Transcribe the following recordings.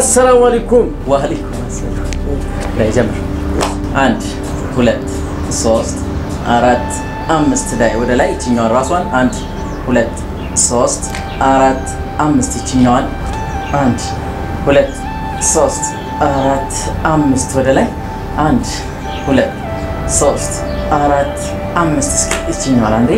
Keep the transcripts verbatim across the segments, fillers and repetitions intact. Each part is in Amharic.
السلام عليكم. وعليكم السلام. لا جمر. عند ሁለት ሶስት አራት አምስት ላይ ወደ ላይ እቺኛው ራሷን አንድ ሁለት ሶስት አራት አምስት እቺኛዋን አንድ ሁለት ሶስት አራት አምስት ወደ ላይ አንድ ሁለት ሶስት አራት አምስት እቺኛዋን አንዴ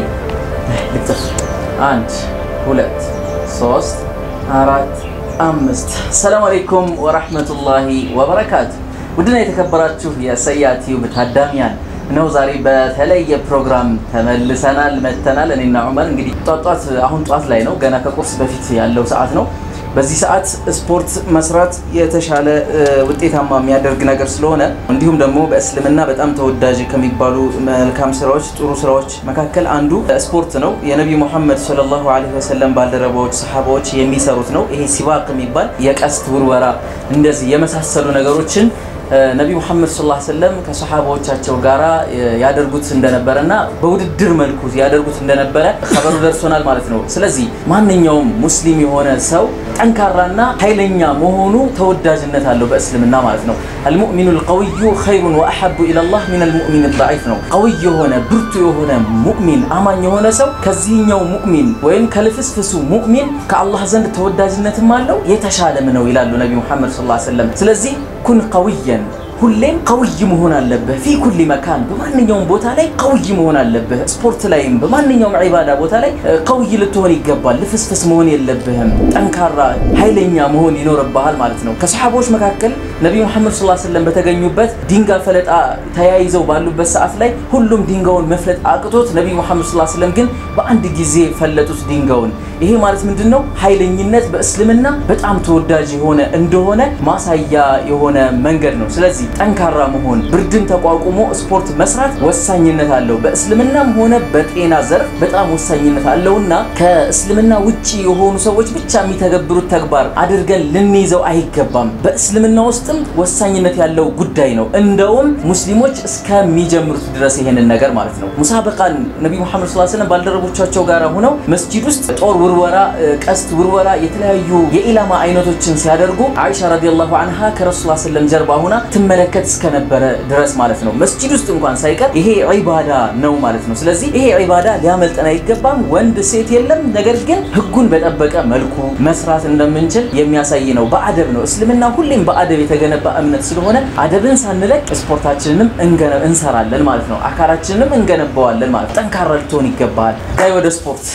ልጥፍ አንድ ሁለት ሶስት አራት አምስት ሰላም አለይኩም ወራህመቱላሂ ወበረካቱ ودنا የተከበራችሁ የሰያቲው በታዳሚያን ነው ዛሬ በተለየ ፕሮግራም ተመልሰናል መተናል እኔና ዑመር እንግዲህ ጧጧት አሁን ጧት ላይ ነው ገና ከቁርስ በፊት ያለው ሰዓት ነው በዚህ ሰዓት ስፖርት መስራት የተሻለ ውጤታማ የሚያደርግ ነገር ስለሆነ እንዲሁም ደግሞ በእስልምና በጣም ተወዳጅ ከሚባሉ መልካም ስራዎች ጥሩ ስራዎች መካከል አንዱ ስፖርት ነው የነብዩ መሐመድ ሰለላሁ ዐለይሂ ወሰለም ባልደረባዎች ሰሃባዎች የሚሰሩት ነው ይሄ ሲባቅ የሚባል የቀስት ውርወራ እንደዚህ የመሳሰሉ ነገሮችን ነብዩ መሐመድ ሰለላሁ ዐለይሂ ወሰለም ከሰሃባዎቻቸው ጋራ ያደርጉት እንደነበረና በውድድር መልኩ ያደርጉት እንደነበረ ኸበሩ ደርሶናል ማለት ነው ስለዚህ ማንኛውም ሙስሊም የሆነ ሰው ጠንካራና ኃይለኛ መሆኑ ተወዳጅነት አለው በእስልምና ማለት ነው المؤمن القوي خير واحب الى الله من المؤمن الضعيف ነው قوي የሆነ ብርቱ የሆነ ሙእሚን አማኝ የሆነ ሰው ከዚህኛው ሙእሚን ወይም ከልፍስፍሱ ሙእሚን ከአላህ ዘንድ ተወዳጅነትም አለው የተሻለም ነው ይላሉ ነብዩ መሐመድ ሰለላሁ ዐለይሂ ወሰለም ስለዚህ ኩን قويا ሁሌም قوي መሆን አለበት في كل مكان በማንኛውም ቦታ ላይ قوي መሆን አለበት ስፖርት ላይም በማንኛውም ዒባዳ ቦታ ላይ قوي ልትሆን ይገባል ልፍስፍስ መሆን የለብህም ጠንካራ ኃይለኛ መሆን ይኖርብሃል ማለት ነው ከሰሃቦች መካከል ነብዩ መሐመድ ሰለላሁ ዐለይሂ ወሰለም በተገኙበት ዲንጋ ፈለጣ ተያይዘው ባሉበት ሰዓት ላይ ሁሉም ዲንጋውን መፍለጥ አቅቶት ነብዩ መሐመድ ሰለላሁ ዐለይሂ ወሰለም ግን በአንድ ጊዜ ፈለጡት ዲንጋውን ይሄ ማለት ምንድነው ኃይለኝነት በእስልምና በጣም ተወዳጅ የሆነ እንደሆነ ማሳያ የሆነ መንገድ ነው ስለዚህ ጠንካራ መሆን ብርድን ተቋቁሞ ስፖርት መስራት ወሳኝነት አለው በእስልምናም ሆነ በጤና ዘርፍ በጣም ወሳኝነት አለውና ከእስልምና ውጪ የሆኑ ሰዎች ብቻ የሚተገብሩት ተግባር አድርገን ልንይዘው አይገባም በእስልምና ውስጥም ወሳኝነት ያለው ጉዳይ ነው እንደውም ሙስሊሞች እስከሚጀምሩት ድረስ ይሄንን ነገር ማለት ነው ሙሳበቃን ነብዩ መሐመድ ሰለላሁ ዐለይሂ ወሰለም ባልደረቦቻቸው ጋር ሆነው መስጂድ ውስጥ ጦር ውርወራ ቀስት ውርወራ የተለያዩ የኢላማ አይነቶችን ሲያደርጉ አይሻ ረዲየላሁ ዐንሃ ከረሱል ሰለላሁ ዐለይሂ ወሰለም ጀርባ ሆና ተመለከት እስከነበረ ድረስ ማለት ነው መስጂድ ውስጥ እንኳን ሳይቀር ይሄ ዒባዳ ነው ማለት ነው ስለዚህ ይሄ ዒባዳ ሊያመልጠን አይገባም ወንድ ሴት የለም ነገር ግን ህጉን በጠበቀ መልኩ መስራት እንደምንችል የሚያሳይ ነው በአደብ ነው እስልምና ሁሌም በአደብ የተገነባ እምነት ስለሆነ አደብን ሳንለቅ ስፖርታችንንም እንሰራለን ማለት ነው አካላችንንም እንገነባዋለን ማለት ጠንካራ ልትሆን ይገባል ጋይ ወደ ስፖርት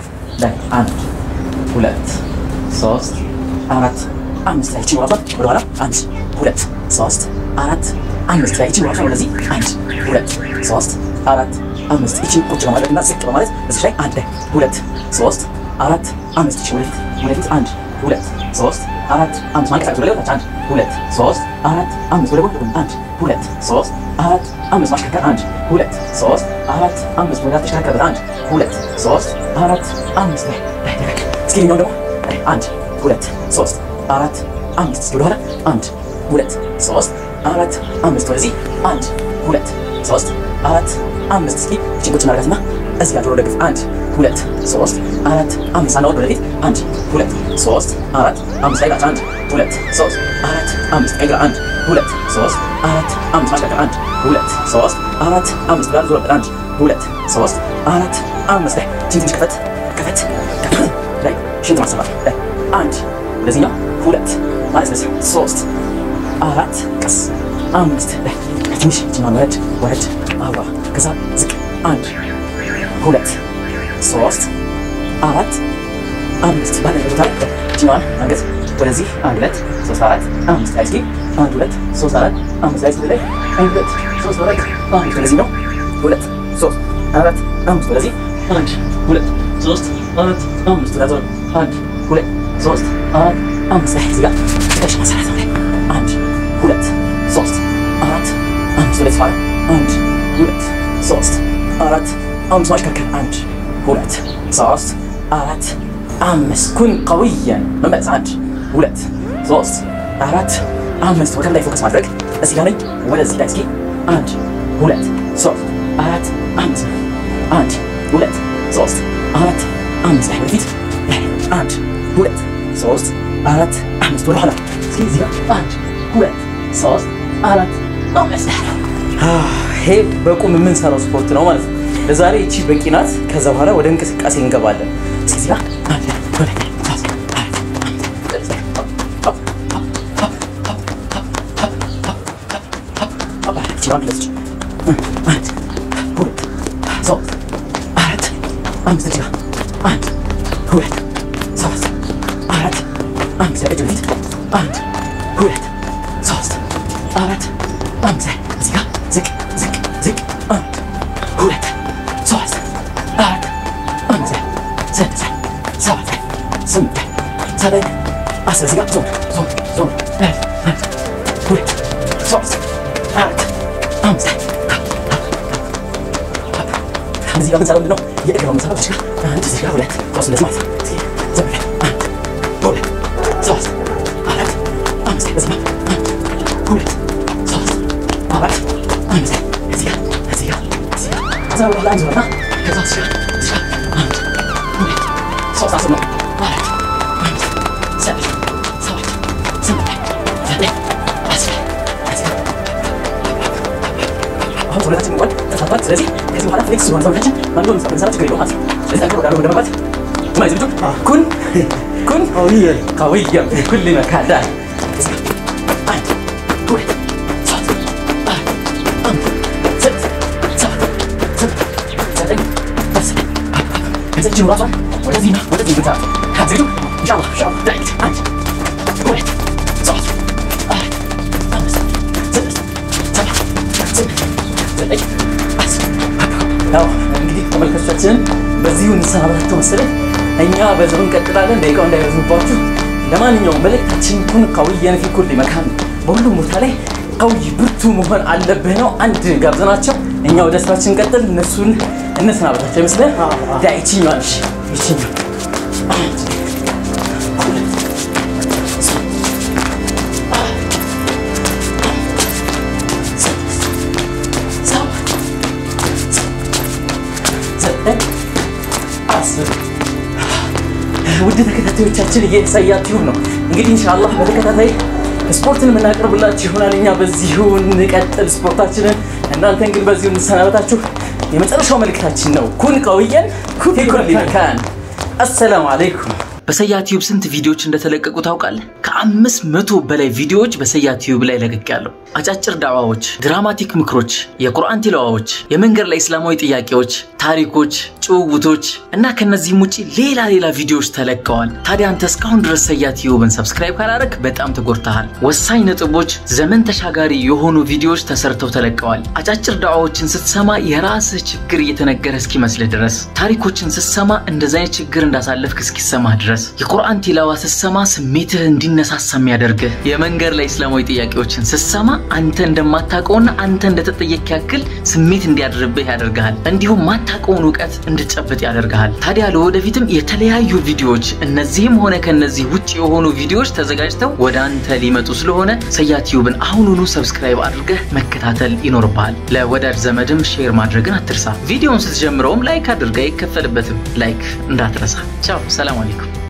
ላይ አንድ ሁለት ሶስት አራት አምስት ላይ ቺዋባ ወደኋላ አንድ ሁለት ሶስት አራት አምስት ላይ ቺዋባ ወደዚህ አንድ ሁለት ሶስት አራት አምስት እቺ ቁጭ ማለት እና ዝቅ ማለት እዚህ ላይ አንድ ሁለት ሶስት አራት አምስት እቺ ወደፊት ወደፊት አንድ ሁለት ሶስት አራት አምስት ማንቀሳቀስ ወደ ላይ አንድ ሁለት ሶስት አራት አምስት ወደ ጎን አንድ ሁለት ሶስት አራት አምስት ማሽከርከር አንድ ሁለት ሶስት አራት አምስት ወደ ተሽከርከር አንድ ሁለት ሶስት አራት አምስት ላይ ላይ እስኪኛው ደግሞ አንድ ሁለት ሶስት አራት አምስት ወደ ኋላ አንድ ሁለት ሶስት አራት አምስት ወደዚህ አንድ ሁለት ሶስት አራት አምስት እስኪ ጭንቁጭ ማድረግና እዚህ ጋር ወደግፍ አንድ ሁለት ሶስት አራት አምስት አናወድ ወደፊት አንድ ሁለት ሶስት አራት አምስት ላይ አንድ ሁለት ሶስት አራት አምስት ቀይራ አንድ ሁለት ሶስት አራት አምስት ማሽከርከር አንድ ሁለት ሶስት አራት አምስት ጋር ዞር አንድ ሁለት ሶስት አራት አምስት ላይ ትንሽ ከፈት ከፈት ላይ ሽንት ማሰባት ላይ አንድ ወደዚህኛው ሁለት ማለት ነው ሶስት አራት ቀስ አምስት ላይ ትንሽ ጅማን ወረድ ወረድ አባ ከዛ ዝቅ አንድ ሁለት ሶስት አራት አምስት ባለ ቦታ ጅማን አንገት ወደዚህ አንድ ሁለት ሶስት አራት አምስት ላይ እስኪ አንድ ሁለት ሶስት አራት አምስት ላይ ላይ አንድ ሁለት ሶስት አራት አምስት ወደዚህ ነው ሁለት ሶስት አራት አምስት ወደዚህ አንድ ሁለት ሶስት አራት አምስት ወደዚህ አንድ ሁለት ሶስት አራት አምስት ላይ እዚህ ጋር እሺ መሰረት ነው አንድ ሁለት ሶስት አራት አምስት ወደዚህ ፋራ አንድ ሁለት ሶስት አራት አምስት ማሽከርከር አንድ ሁለት ሶስት አራት አምስት ኩን قويا መመለስ አንድ ሁለት ሶስት አራት አምስት ወደ ላይ ፎከስ ማድረግ እዚህ ጋር ነኝ ወደዚህ ላይ እስኪ አንድ ሁለት ሶስት አራት አምስት አንድ ሁለት ሶስት አራት አምስት ላይ ወደፊት አንድ ሁለት ሶስት አራት አምስት ወደ ኋላ እስኪ እዚህ አንድ ሁለት ሶስት አራት አምስት ይሄ በቁም የምንሰራው ስፖርት ነው ማለት ነው ለዛሬ እቺ በቂ ናት ከዛ በኋላ ወደ እንቅስቃሴ እንገባለን እስኪ እዚህ አንድ ሁለት ሶስት አራት አምስት ቺራን ለዚህ አንድ ሁለት ሶስት አራት አምስት ቺራ አንድ ሁለት ሶስት አራት አምስት እጅ ፊት አንድ ሁለት ሶስት አራት አምስት እዚህ ጋር ዝቅ ዝቅ ዝቅ አንድ ሁለት ሶስት አራት አምስት ስድስት ሰባት ስምንት ዘጠኝ አስር እዚህ ጋር ዞር ዞር ዞር አንድ ሁለት ሶስት አራት አምስት እዚህ ጋር ምንሰራው ምንድነው የእግር ምንሰራው እዚህ ጋር አንድ እዚህ ጋር ሁለት ሶስት እንደዚህ ማለት እዚህ ዘር አንድ ሁለት ሶስት አራት አምስት እዚህ ጋር አንድ ሁለት ሶስት አራት አምስት እዚህ ጋር እዚህ ጋር እዚህ ጋር ከዛ በኋላ አንድ ዞርና ከዛ እዚህ ጋር እዚህ ጋር አንድ ሁለት ሶስት አስር ነው አራት አምስት ስድስት ሰባት ስምንት ዘጠኝ አስር እዚህ ጋር አሁን ሁለታችን እንኳን ተሳትፏል ስለዚህ ከዚህ በኋላ ፍሌክስ ሲሆን ሰውነታችን ማንኛውም ምንሰራ ችግር የለውም ማለት ነው ስለዚህ አንተ ወዳለው እንደመባት ما يزبطوا كن كن قوية قوية في كل مكان ده واحد واحد صوت واحد أمر ست سبعة سبعة سبعين بس هذا الجو راسا ولا زينة ولا زينة بتاعته هتزيدوا إن شاء الله إن شاء الله دايت واحد واحد صوت واحد أمر ست سبعة سبعة سبعين بس أو እንግዲህ ተመልካቾቻችን በዚሁ እንሰናበታችሁ መሰለኝ እኛ በዚሁ እንቀጥላለን ደቂቃው እንዳይረዝምባችሁ ለማንኛውም መልእክታችን ኩን ቀውየን في كل مكان በሁሉም ቦታ ላይ ቀውይ ብርቱ መሆን አለብህ ነው አንድ ጋብዘናቸው እኛ ወደ ስራችን እንቀጥል እነሱን እንሰናበታቸው ይመስላል ዳይቺኛው እሺ እቺኛው ውድ ተከታታዮቻችን እየተሳያችሁ ነው እንግዲህ ኢንሻአላህ በተከታታይ ስፖርትን የምናቀርብላችሁ ይሆናል እኛ በዚሁ እንቀጥል ስፖርታችንን እናንተን ግን በዚሁ እንሰናበታችሁ የመጨረሻው መልእክታችን ነው ኩን ቀውየን في كل مكان السلام عليكم በሰያ ቲዩብ ስንት ቪዲዮዎች እንደተለቀቁ ታውቃለህ ከአምስት መቶ በላይ ቪዲዮዎች በሰያ ቲዩብ ላይ ለቀቅያለሁ አጫጭር ዳዋዎች ድራማቲክ ምክሮች የቁርአን ቲላዋዎች የመንገድ ላይ እስላማዊ ጥያቄዎች ታሪኮች ጭውውቶች እና ከነዚህም ውጪ ሌላ ሌላ ቪዲዮዎች ተለቀዋል ታዲያ አንተ እስካሁን ድረስ ሰያ ቲዩብን ሰብስክራይብ ካላረክ በጣም ተጎርተሃል ወሳኝ ነጥቦች ዘመን ተሻጋሪ የሆኑ ቪዲዮዎች ተሰርተው ተለቀዋል አጫጭር ዳዋዎችን ስትሰማ የራስህ ችግር እየተነገረ እስኪመስል ድረስ ታሪኮችን ስትሰማ እንደዛ አይነት ችግር እንዳሳለፍክ እስኪሰማህ ድረስ የቁርአን ቲላዋ ስትሰማ ስሜትህ እንዲነሳሳ የሚያደርግህ የመንገድ ላይ እስላማዊ ጥያቄዎችን ስትሰማ አንተ እንደማታውቀውና አንተ እንደተጠየቅ ያክል ስሜት እንዲያድርብህ ያደርጋል እንዲሁም ማታውቀውን ዕውቀት እንድትጨብጥ ያደርጋል ታዲያ ለወደፊትም የተለያዩ ቪዲዮዎች እነዚህም ሆነ ከነዚህ ውጪ የሆኑ ቪዲዮዎች ተዘጋጅተው ወደ አንተ ሊመጡ ስለሆነ ሰያ ቲዩብን አሁኑኑ ሰብስክራይብ አድርገህ መከታተል ይኖርብሃል ለወዳጅ ዘመድም ሼር ማድረግን አትርሳ ቪዲዮውን ስትጀምረውም ላይክ አድርገህ ይከፈልበትም ላይክ እንዳትረሳ ቻው ሰላም አለይኩም